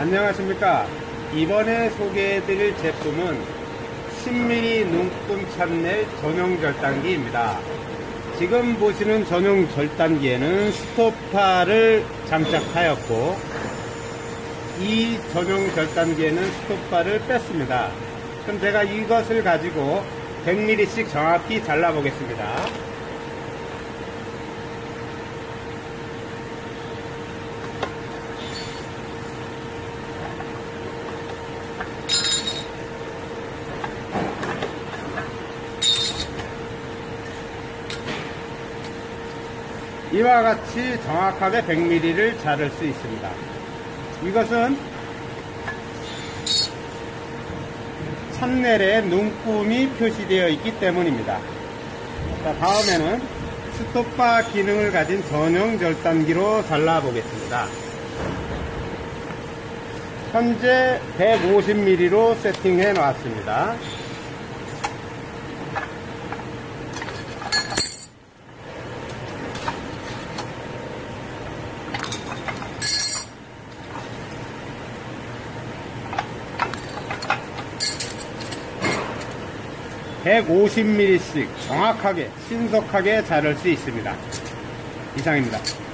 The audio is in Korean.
안녕하십니까. 이번에 소개해드릴 제품은 10mm 눈금 찬넬 전용 절단기입니다. 지금 보시는 전용 절단기에는 스토파를 장착하였고, 이 전용 절단기에는 스토파를 뺐습니다. 그럼 제가 이것을 가지고 100mm씩 정확히 잘라 보겠습니다. 이와 같이 정확하게 100mm를 자를 수 있습니다. 이것은 찬넬에 눈금이 표시되어 있기 때문입니다. 자, 다음에는 스토파 기능을 가진 전용 절단기로 잘라 보겠습니다. 현재 150mm로 세팅해 놨습니다. (150mm씩) 정확하게 신속하게 자를 수 있습니다. 이상입니다.